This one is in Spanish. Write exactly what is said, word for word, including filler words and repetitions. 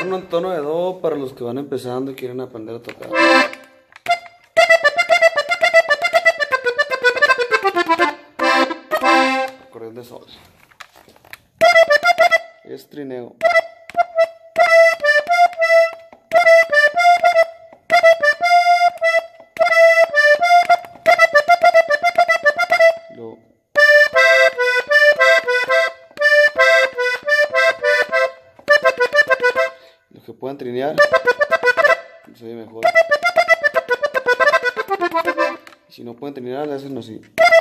torno en tono de do para los que van empezando y quieren aprender a tocar. Acordeón de sol. Es trineo. Lo... Los que puedan trinear, se ve mejor. Y si no pueden trinear, le hacen así.